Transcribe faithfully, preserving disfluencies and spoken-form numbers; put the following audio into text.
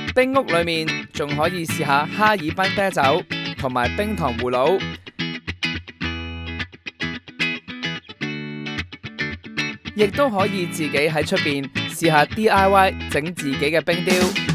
冰屋裏面仲可以試下哈爾濱啤酒同埋冰糖葫蘆，亦都可以自己喺出邊試下 D I Y 整自己嘅冰雕。